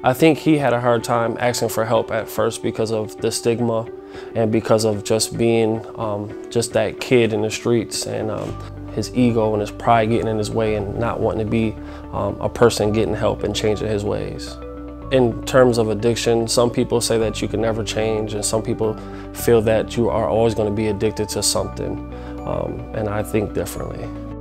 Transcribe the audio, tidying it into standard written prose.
I think he had a hard time asking for help at first because of the stigma and because of just being just that kid in the streets, and his ego and his pride getting in his way and not wanting to be a person getting help and changing his ways. In terms of addiction, some people say that you can never change, and some people feel that you are always going to be addicted to something, and I think differently.